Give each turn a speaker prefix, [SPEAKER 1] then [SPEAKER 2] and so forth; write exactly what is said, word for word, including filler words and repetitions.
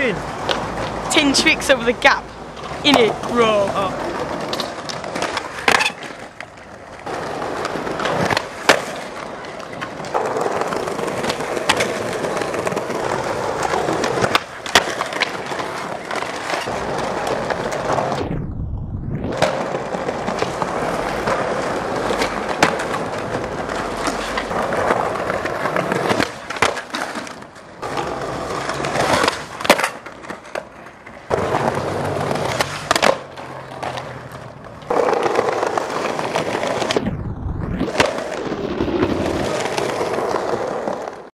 [SPEAKER 1] doing?
[SPEAKER 2] Tin tricks over the gap. In it, bro.
[SPEAKER 1] Oh.